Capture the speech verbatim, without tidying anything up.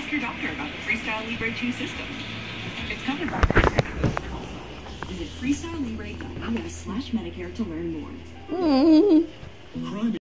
Ask your doctor about the Freestyle Libre two system. It's covered by Medicare. Visit freestyle libre dot U S slash Medicare to learn more. Mm.